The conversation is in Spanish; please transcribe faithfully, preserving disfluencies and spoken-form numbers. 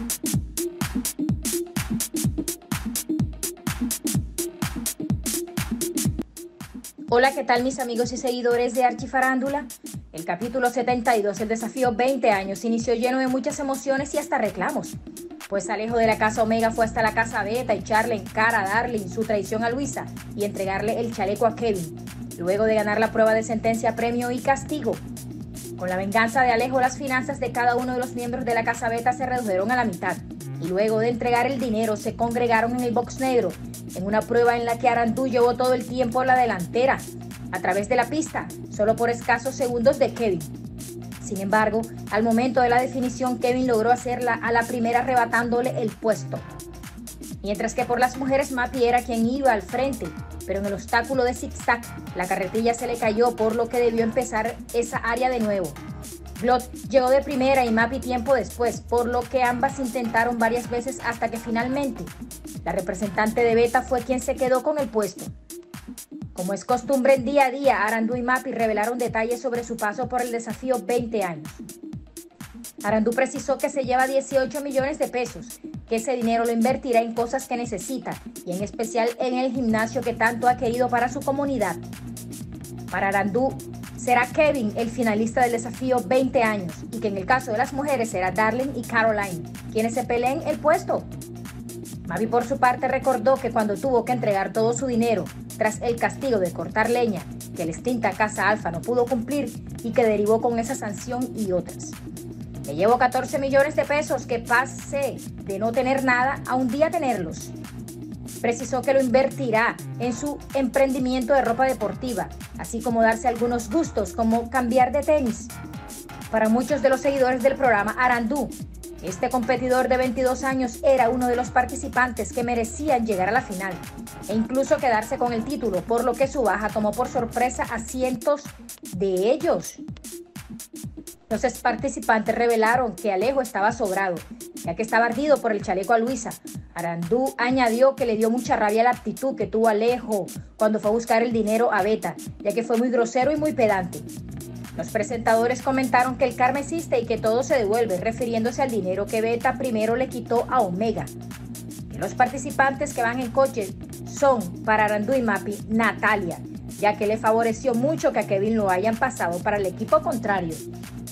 Hola, ¿qué tal mis amigos y seguidores de Archifarándula? El capítulo setenta y dos, el desafío veinte años, inició lleno de muchas emociones y hasta reclamos. Pues Alejo de la casa Omega fue hasta la casa Beta y echarle en cara a Darling su traición a Luisa y entregarle el chaleco a Kevin, luego de ganar la prueba de sentencia, premio y castigo. Con la venganza de Alejo, las finanzas de cada uno de los miembros de la casa Beta se redujeron a la mitad y luego de entregar el dinero se congregaron en el box negro en una prueba en la que Arandú llevó todo el tiempo a la delantera a través de la pista, solo por escasos segundos de Kevin. Sin embargo, al momento de la definición, Kevin logró hacerla a la primera arrebatándole el puesto. Mientras que por las mujeres, Mappy era quien iba al frente, pero en el obstáculo de zigzag, la carretilla se le cayó, por lo que debió empezar esa área de nuevo. Blood llegó de primera y Mappy tiempo después, por lo que ambas intentaron varias veces hasta que finalmente la representante de Beta fue quien se quedó con el puesto. Como es costumbre en día a día, Arandú y Mappy revelaron detalles sobre su paso por el desafío veinte años. Arandú precisó que se lleva dieciocho millones de pesos, que ese dinero lo invertirá en cosas que necesita y en especial en el gimnasio que tanto ha querido para su comunidad. Para Arandú, será Kevin el finalista del desafío veinte años y que en el caso de las mujeres será Darling y Caroline, quienes se peleen el puesto. Mappy por su parte recordó que cuando tuvo que entregar todo su dinero tras el castigo de cortar leña que la extinta Casa Alfa no pudo cumplir y que derivó con esa sanción y otras. Le llevo catorce millones de pesos, que pasé de no tener nada a un día tenerlos. Precisó que lo invertirá en su emprendimiento de ropa deportiva, así como darse algunos gustos como cambiar de tenis. Para muchos de los seguidores del programa, Arandú, este competidor de veintidós años, era uno de los participantes que merecían llegar a la final e incluso quedarse con el título, por lo que su baja tomó por sorpresa a cientos de ellos. Los participantes revelaron que Alejo estaba sobrado, ya que estaba ardido por el chaleco a Luisa. Arandú añadió que le dio mucha rabia la actitud que tuvo Alejo cuando fue a buscar el dinero a Beta, ya que fue muy grosero y muy pedante. Los presentadores comentaron que el karma existe y que todo se devuelve, refiriéndose al dinero que Beta primero le quitó a Omega. Y los participantes que van en coche son, para Arandú y Mappy, Natalia, ya que le favoreció mucho que a Kevin lo hayan pasado para el equipo contrario.